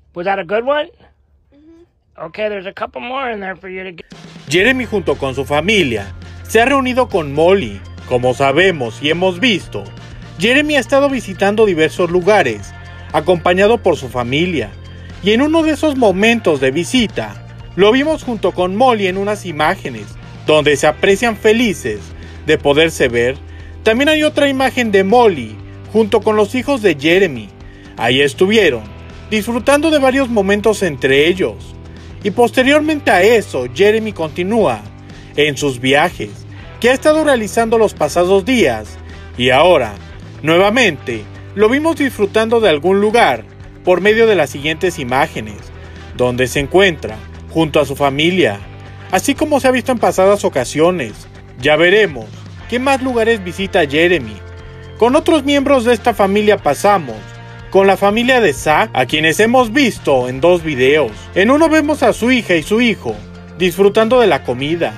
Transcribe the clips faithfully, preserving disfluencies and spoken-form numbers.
Was that a good one? Mm-hmm. Okay, there's a couple more in there for you to get. Jeremy junto con su familia se ha reunido con Molly. Como sabemos y hemos visto, Jeremy ha estado visitando diversos lugares, acompañado por su familia, y en uno de esos momentos de visita, lo vimos junto con Molly en unas imágenes, donde se aprecian felices de poderse ver. También hay otra imagen de Molly, junto con los hijos de Jeremy. Ahí estuvieron, disfrutando de varios momentos entre ellos. Y posteriormente a eso, Jeremy continúa en sus viajes, que ha estado realizando los pasados días, y ahora, nuevamente, lo vimos disfrutando de algún lugar, por medio de las siguientes imágenes, donde se encuentra junto a su familia, así como se ha visto en pasadas ocasiones. Ya veremos qué más lugares visita Jeremy. Con otros miembros de esta familia pasamos con la familia de Zack, a quienes hemos visto en dos videos. En uno vemos a su hija y su hijo disfrutando de la comida.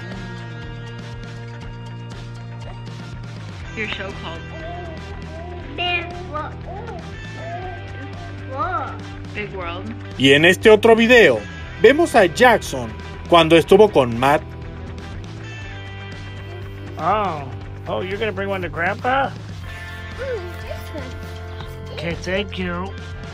Your show called Big World. Big World. Y en este otro video vemos a Jackson cuando estuvo con Matt. Oh, oh, you're gonna bring one to Grandpa? Okay, thank you.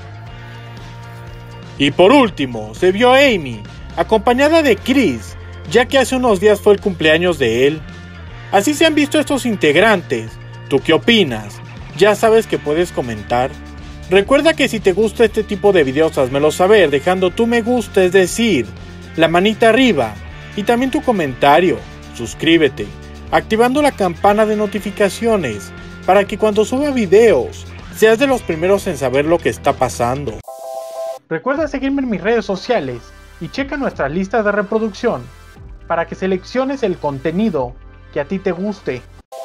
Y por último, se vio a Amy, acompañada de Chris, ya que hace unos días fue el cumpleaños de él. Así se han visto estos integrantes. ¿Tú qué opinas? Ya sabes que puedes comentar. Recuerda que si te gusta este tipo de videos, házmelo saber dejando tu me gusta, es decir, la manita arriba, y también tu comentario. Suscríbete, activando la campana de notificaciones, para que cuando suba videos, seas de los primeros en saber lo que está pasando. Recuerda seguirme en mis redes sociales y checa nuestras listas de reproducción para que selecciones el contenido que a ti te guste.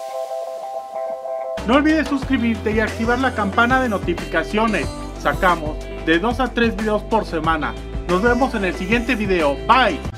No olvides suscribirte y activar la campana de notificaciones. Sacamos de dos a tres videos por semana. Nos vemos en el siguiente video. Bye.